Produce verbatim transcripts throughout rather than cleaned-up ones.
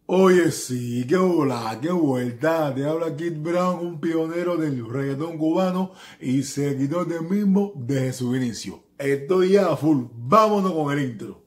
Oye, sí, qué hola, qué vuelta. Te habla Kid Brown, un pionero del reggaetón cubano y seguidor del mismo desde su inicio. Estoy ya a full. Vámonos con el intro.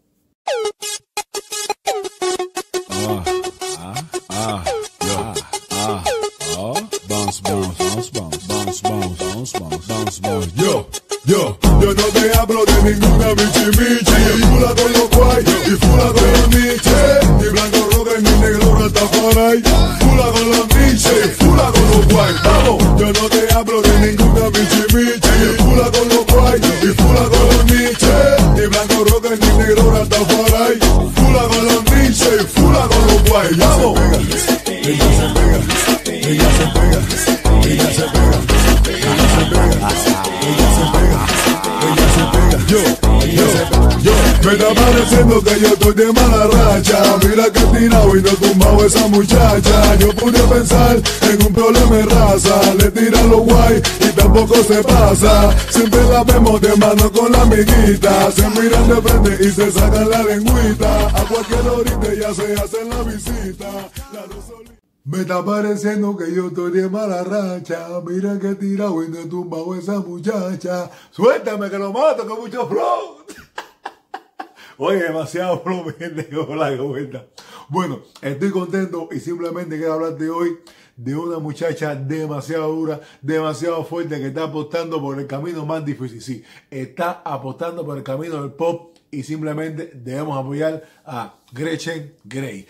Ah, ah, ah, yo, ah, ah, bounce, bounce, bounce, bounce, bounce, bounce, bounce, bounce, bounce, bounce, yo, yo, Yo no te hablo de ninguna michi michi. Fula con los guay y fula con los niches. Ni blanco rojo ni negro rastafari. Fula con los niches, fula con los guay. Vamos, yo no te hablo de ninguna michi michi. Fula con los guay y fula con los niches. Ni blanco rojo ni negro rastafari. Fula con los niches, fula con los guay. Vamos. Ella se pega, ella se pega, ella se pega, ella se pega, ella se pega, ella se pega, yo, yo, yo, me está pareciendo que yo estoy de mala racha, mira que he tirado y no he tumbado esa muchacha, yo pude pensar en un problema de raza, le tiran los guay y tampoco se pasa, siempre la vemos de mano con la amiguita, se miran de frente y se sacan la lengüita, a cualquier horita ya se hacen la visita, la Rosalía. Me está pareciendo que yo estoy de mala racha. Mira que he tirado y no he tumbado esa muchacha. Suéltame que lo mato con mucho flow. Oye, demasiado flow, mi gente, hola, ¿cómo está? Bueno, estoy contento y simplemente quiero hablarte hoy de una muchacha demasiado dura, demasiado fuerte que está apostando por el camino más difícil. Sí, está apostando por el camino del pop y simplemente debemos apoyar a Gretchen Gray.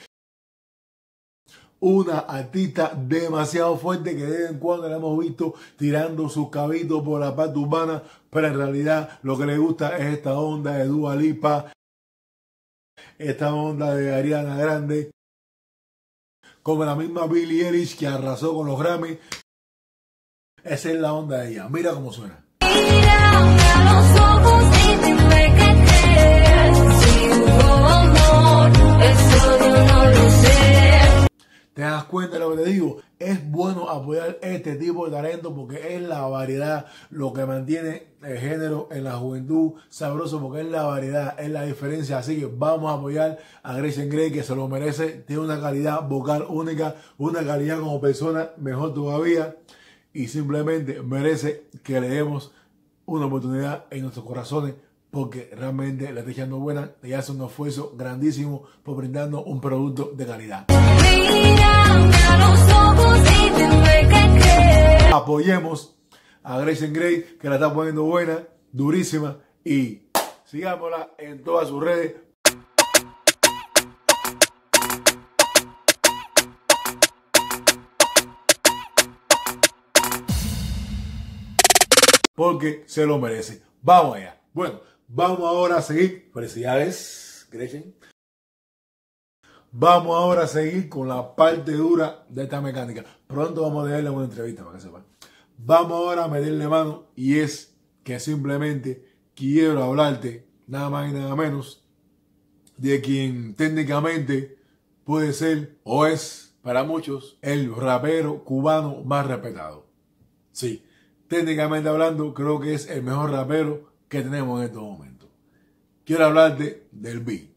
Una artista demasiado fuerte que de vez en cuando la hemos visto tirando sus cabitos por la parte urbana, pero en realidad lo que le gusta es esta onda de Dua Lipa, esta onda de Ariana Grande, como la misma Billie Eilish que arrasó con los Grammy. Esa es la onda de ella. Mira cómo suena. Mírame a los ojos y dime qué crees. Si hubo amor, eso yo no lo sé. ¿Te das cuenta de lo que te digo? Es bueno apoyar este tipo de talento porque es la variedad lo que mantiene el género en la juventud sabroso, porque es la variedad, es la diferencia. Así que vamos a apoyar a Gretchen Gray, que se lo merece. Tiene una calidad vocal única, una calidad como persona mejor todavía, y simplemente merece que le demos una oportunidad en nuestros corazones, porque realmente le está echando buena y hace un esfuerzo grandísimo por brindarnos un producto de calidad. Mírame a los ojos y dime qué crees. Apoyemos a Gretchen Gray, que la está poniendo buena, durísima, y sigámosla en todas sus redes. Porque se lo merece. Vamos allá. Bueno, vamos ahora a seguir. Felicidades, Gretchen. Vamos ahora a seguir con la parte dura de esta mecánica. Pronto vamos a darle una entrevista para que sepan. Vamos ahora a meterle mano, y es que simplemente quiero hablarte nada más y nada menos de quien técnicamente puede ser o es para muchos el rapero cubano más respetado. Sí, técnicamente hablando, creo que es el mejor rapero que tenemos en estos momentos. Quiero hablarte del B.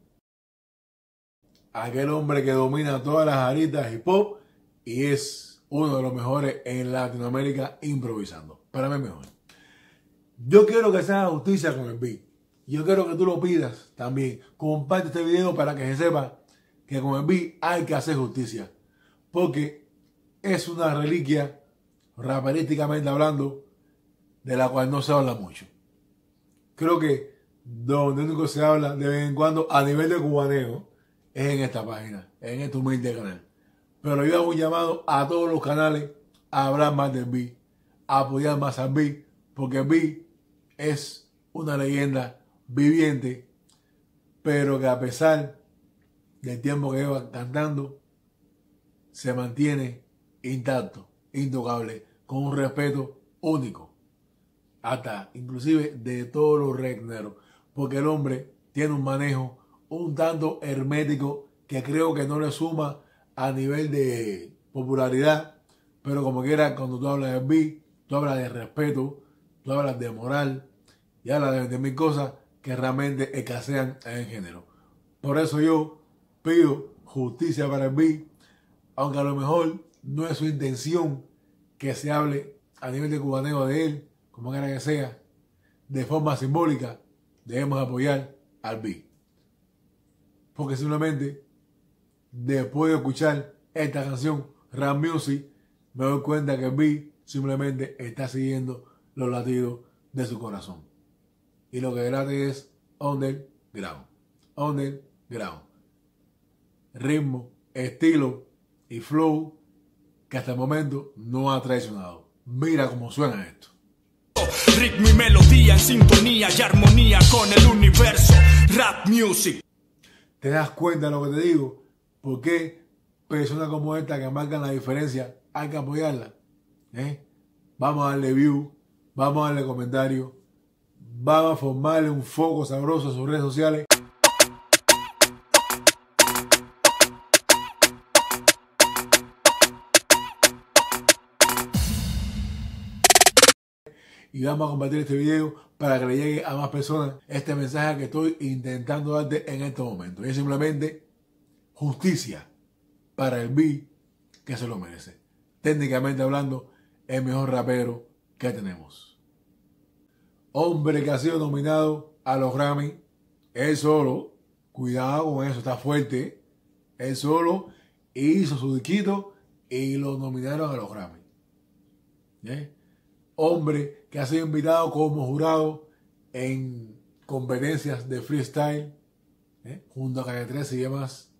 Aquel hombre que domina todas las aritas hip hop y es uno de los mejores en Latinoamérica improvisando. Para mí mejor. Yo quiero que se haga justicia con el B. Yo quiero que tú lo pidas también. Comparte este video para que se sepa que con el B hay que hacer justicia. Porque es una reliquia, raperísticamente hablando, de la cual no se habla mucho. Creo que donde único se habla de vez en cuando a nivel de cubaneo es en esta página, en este humilde canal. Pero yo hago un llamado a todos los canales a hablar más del B, a apoyar más al B, porque el B es una leyenda viviente, pero que a pesar del tiempo que lleva cantando, se mantiene intacto, intocable, con un respeto único, hasta inclusive de todos los reggaetoneros, porque el hombre tiene un manejo un tanto hermético que creo que no le suma a nivel de popularidad, pero como quiera, cuando tú hablas de B, tú hablas de respeto, tú hablas de moral y hablas de, de mil cosas que realmente escasean en el género. Por eso yo pido justicia para el B, aunque a lo mejor no es su intención que se hable a nivel de cubaneo de él, como quiera que sea, de forma simbólica, debemos apoyar al B. Porque simplemente, después de escuchar esta canción, Rap Music, me doy cuenta que el B simplemente está siguiendo los latidos de su corazón. Y lo que trate es underground. Underground. Ritmo, estilo y flow que hasta el momento no ha traicionado. Mira cómo suena esto. Ritmo y melodía en sintonía y armonía con el universo. Rap Music. ¿Te das cuenta de lo que te digo? ¿Por qué personas como esta que marcan la diferencia hay que apoyarla? ¿Eh? Vamos a darle view, vamos a darle comentario, vamos a formarle un foco sabroso a sus redes sociales. Y vamos a compartir este video para que le llegue a más personas este mensaje que estoy intentando darte en este momento. Y es simplemente justicia para el B que se lo merece. Técnicamente hablando, el mejor rapero que tenemos. Hombre que ha sido nominado a los Grammy, él solo, cuidado con eso, está fuerte, él solo hizo su disquito y lo nominaron a los Grammy. ¿Eh? Hombre que ha sido invitado como jurado en competencias de freestyle, ¿eh? junto a Calle trece y demás.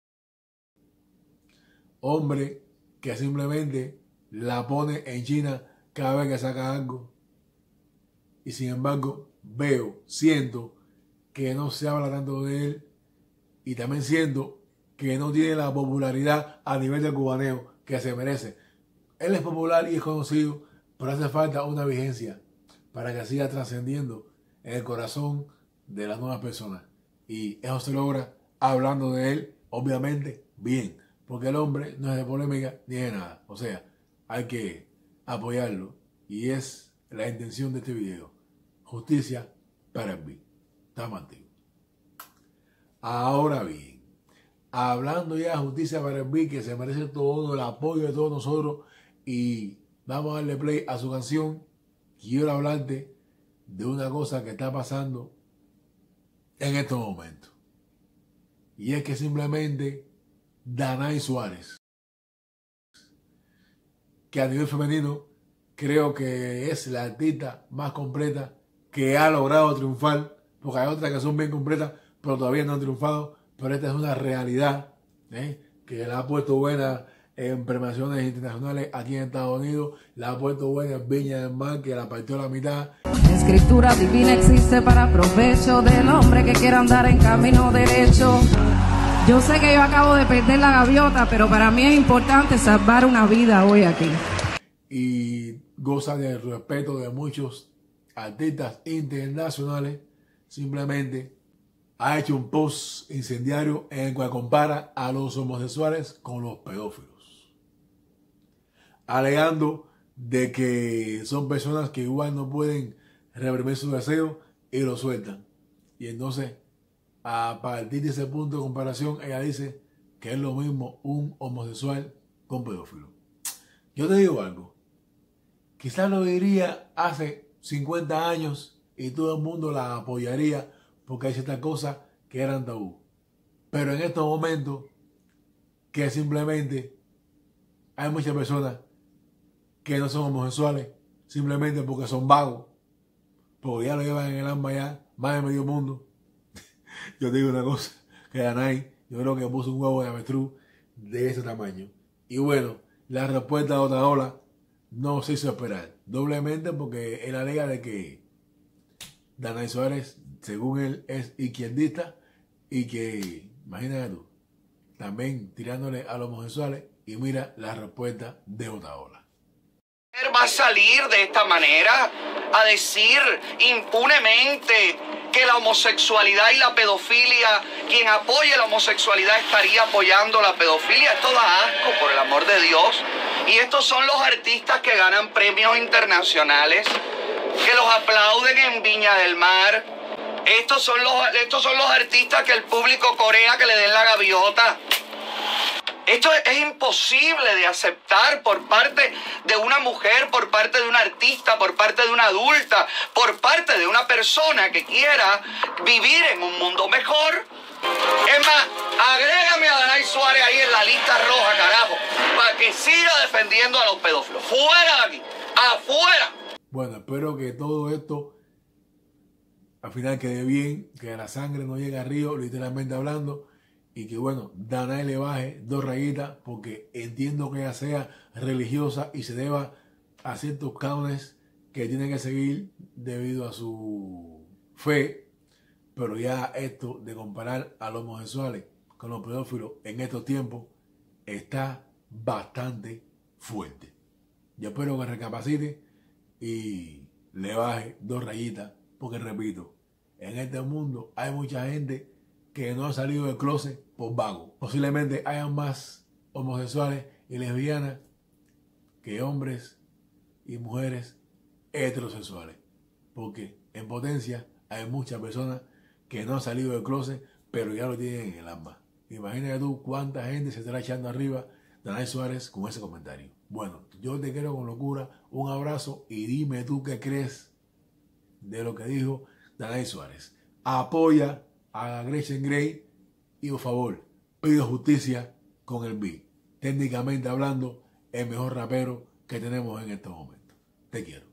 Hombre que simplemente la pone en China cada vez que saca algo. Y sin embargo, veo, siento que no se habla tanto de él. Y también siento que no tiene la popularidad a nivel de cubaneo que se merece. Él es popular y es conocido, pero hace falta una vigencia para que siga trascendiendo en el corazón de las nuevas personas. Y eso se logra hablando de él, obviamente, bien. Porque el hombre no es de polémica ni de nada. O sea, hay que apoyarlo. Y es la intención de este video. Justicia para el B. Estamos activos. Ahora bien, hablando ya de justicia para el B, que se merece todo el apoyo de todos nosotros. Y vamos a darle play a su canción. Quiero hablarte de una cosa que está pasando en estos momentos. Y es que simplemente Danay Suárez, que a nivel femenino creo que es la artista más completa que ha logrado triunfar, porque hay otras que son bien completas pero todavía no han triunfado, pero esta es una realidad, ¿eh? Que la ha puesto buena en premiaciones internacionales aquí en Estados Unidos, la ha puesto buena en Viña del Mar, que la partió a la mitad. La escritura divina existe para provecho del hombre que quiera andar en camino derecho. Yo sé que yo acabo de perder la gaviota, pero para mí es importante salvar una vida hoy aquí. Y goza del respeto de muchos artistas internacionales. Simplemente ha hecho un post incendiario en el cual compara a los homosexuales con los pedófilos, alegando de que son personas que igual no pueden reprimir sus deseos y lo sueltan. Y entonces, a partir de ese punto de comparación, ella dice que es lo mismo un homosexual con pedófilo. Yo te digo algo, quizás lo diría hace cincuenta años y todo el mundo la apoyaría porque hay ciertas cosas que eran tabú. Pero en estos momentos, que simplemente hay muchas personas que no son homosexuales simplemente porque son vagos, porque ya lo llevan en el alma ya más de medio mundo. Yo te digo una cosa, que Danay, yo creo que puso un huevo de avestruz de ese tamaño. Y bueno, la respuesta de Otaola no se hizo esperar. Doblemente porque él alega de que Danay Suárez, según él, es izquierdista y que, imagínate tú, también tirándole a los homosexuales. Y mira la respuesta de Otaola. Va a salir de esta manera a decir impunemente que la homosexualidad y la pedofilia, quien apoye la homosexualidad estaría apoyando la pedofilia. Esto da asco, por el amor de Dios. Y estos son los artistas que ganan premios internacionales, que los aplauden en Viña del Mar. Estos son los, estos son los artistas que el público corea que le den la gaviota. Esto es, es imposible de aceptar por parte de una mujer, por parte de un artista, por parte de una adulta, por parte de una persona que quiera vivir en un mundo mejor. Es más, agrégame a Danay Suárez ahí en la lista roja, carajo, para que siga defendiendo a los pedófilos. ¡Fuera de aquí! ¡Afuera! Bueno, espero que todo esto al final quede bien, que la sangre no llegue al río, literalmente hablando, y que bueno, Danay le baje dos rayitas, porque entiendo que ella sea religiosa y se deba a ciertos cánones que tiene que seguir debido a su fe, pero ya esto de comparar a los homosexuales con los pedófilos en estos tiempos está bastante fuerte. Yo espero que recapacite y le baje dos rayitas, porque repito, en este mundo hay mucha gente que no ha salido del closet por vago. Posiblemente hayan más homosexuales y lesbianas que hombres y mujeres heterosexuales, porque en potencia hay muchas personas que no han salido del closet, pero ya lo tienen en el alma. Imagínate tú cuánta gente se estará echando arriba Danay Suárez con ese comentario. Bueno, yo te quiero con locura, un abrazo y dime tú qué crees de lo que dijo Danay Suárez. Apoya a Gretchen Gray y por favor, pido justicia con el B. Técnicamente hablando, el mejor rapero que tenemos en estos momentos. Te quiero.